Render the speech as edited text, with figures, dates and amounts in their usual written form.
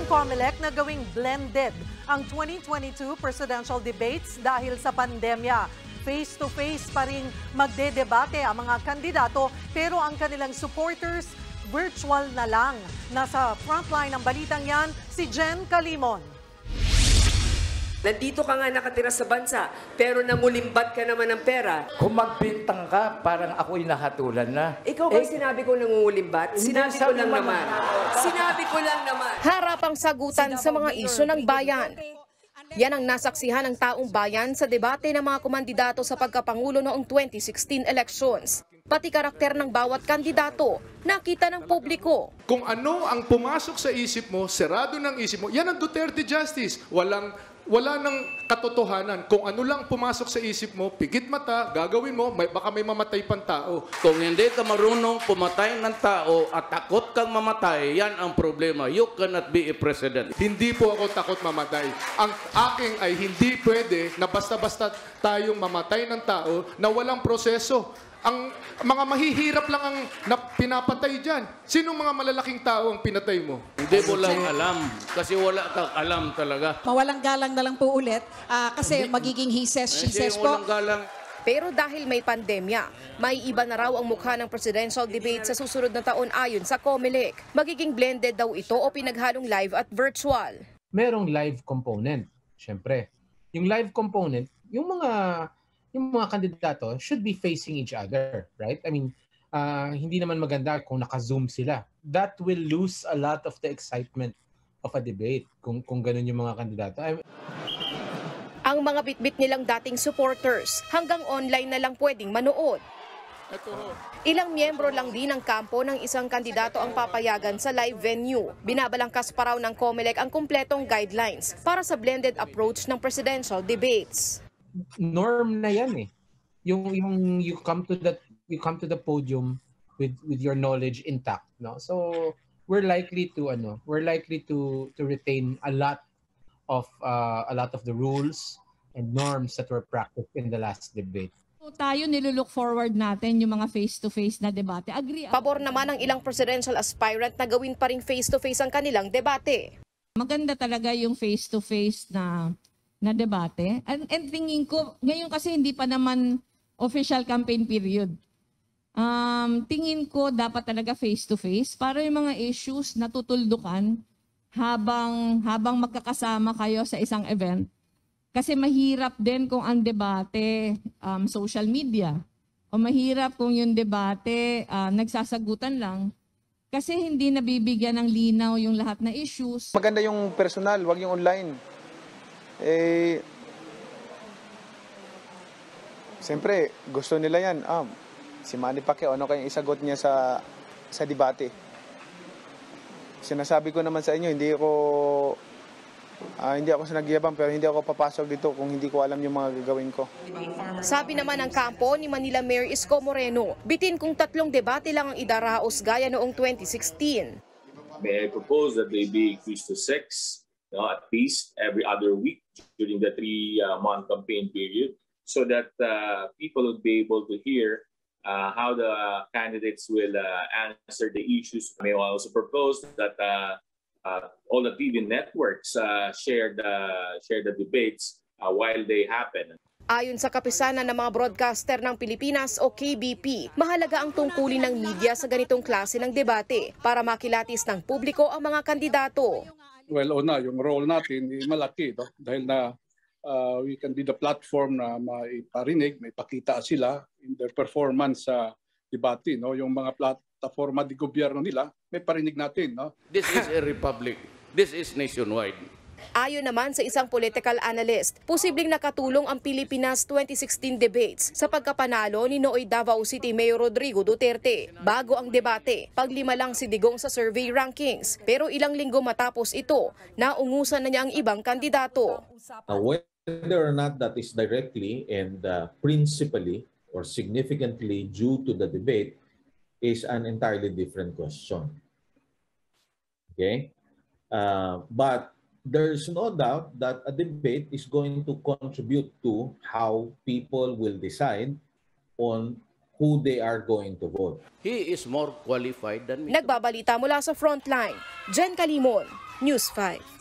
COMELEC na gawing blended ang 2022 presidential debates dahil sa pandemya. Face-to-face pa rin magdedebate ang mga kandidato pero ang kanilang supporters virtual na lang. Nasa frontline ng balitang yan, si Jen Calimon. Nandito ka nga nakatira sa bansa, pero nangulimbat ka naman ng pera. Kung magbintang ka, parang ako'y nahatulan na. Ikaw ba sinabi ko nangungulimbat? Sinabi ko lang naman. Sinabi ko lang naman. Harapang sagutan sa mga isyu ng bayan. Yan ang nasaksihan ng taong bayan sa debate ng mga kumandidato sa pagkapangulo noong 2016 elections. Pati karakter ng bawat kandidato, nakita ng publiko. Kung ano ang pumasok sa isip mo, serado ng isip mo, yan ang Duterte Justice. Wala nang katotohanan. Kung ano lang pumasok sa isip mo, pigit mata, gagawin mo, baka may mamatay pang tao. Kung hindi ka marunong pumatay ng tao at takot kang mamatay, yan ang problema. You cannot be a president. Hindi po ako takot mamatay. Ang aking ay hindi pwede na basta-basta tayong mamatay ng tao na walang proseso. Ang mga mahihirap lang ang pinapatay dyan. Sinong mga malalaking tao ang pinatay mo? Hindi mo lang alam. Kasi wala kang alam talaga. Mawalang galang na lang po ulit kasi magiging he says, she says po. Galang. Pero dahil may pandemya, may iba na raw ang mukha ng presidential debate sa susunod na taon ayon sa COMELEC. Magiging blended daw ito o pinaghalong live at virtual. Merong live component, syempre. Yung live component, yung mga kandidato should be facing each other, right? I mean, hindi naman maganda kung naka-zoom sila. That will lose a lot of the excitement of a debate kung ganun yung mga kandidato. Ang mga bitbit nilang dating supporters, hanggang online na lang pwedeng manood. Ilang miyembro lang din ng kampo ng isang kandidato ang papayagan sa live venue. Binabalangkas pa raw ng COMELEC ang kumpletong guidelines para sa blended approach ng presidential debates. Norm na yan eh. Yung you come to the podium with your knowledge intact, no? So we're likely to retain a lot of the rules and norms that were practiced in the last debate. So tayo nilulook forward natin yung mga face-to-face na debate. Agree. Pabor naman ng ilang presidential aspirant na gawin pa ring face-to-face ang kanilang debate. Maganda talaga yung face-to-face na debate. And tingin ko, ngayon kasi hindi pa naman official campaign period. Tingin ko dapat talaga face-to-face para yung mga issues na tutuldukan habang magkakasama kayo sa isang event. Kasi mahirap din kung ang debate social media. O mahirap kung yung debate nagsasagutan lang. Kasi hindi nabibigyan ng linaw yung lahat na issues. Maganda yung personal, wag yung online. Siyempre, gusto nila yan. Si Manny Pacquiao, ano kayong isagot niya sa debate? Sinasabi ko naman sa inyo, hindi ako sinagyabang pero hindi ako papasok dito kung hindi ko alam yung mga gagawin ko. Sabi naman ng kampo ni Manila Mayor Isko Moreno, bitin kung 3 debate lang ang idaraos gaya noong 2016. May I propose that they be increased to 6, at least every other week during the 3-month campaign period, so that people would be able to hear how the candidates will answer the issues. I may also propose that all the TV networks share the debates while they happen. Ayon sa kapisanan ng mga broadcaster ng Pilipinas o KBP, mahalaga ang tungkulin ng media sa ganitong klase ng debate para makilatis ng publiko ang mga kandidato. Well, yung role natin malaki, no? Dahil na we can be the platform na maiparinig, may pakita sila in their performance sa debate, no? Yung mga plataforma di gobyerno nila, may parinig natin, no? This is a republic. This is nationwide. Ayon naman sa isang political analyst, posibleng nakatulong ang Pilipinas 2016 debates sa pagkapanalo ni Nooy Davao City Mayor Rodrigo Duterte. Bago ang debate, 5 lang si Digong sa survey rankings. Pero ilang linggo matapos ito, naungusan na niya ang ibang kandidato. Whether or not that is directly and principally or significantly due to the debate is an entirely different question. Okay? But there's no doubt that a debate is going to contribute to how people will decide on who they are going to vote. He is more qualified than me. Nagbabalita mula sa Frontline, Jen Calimon, News 5.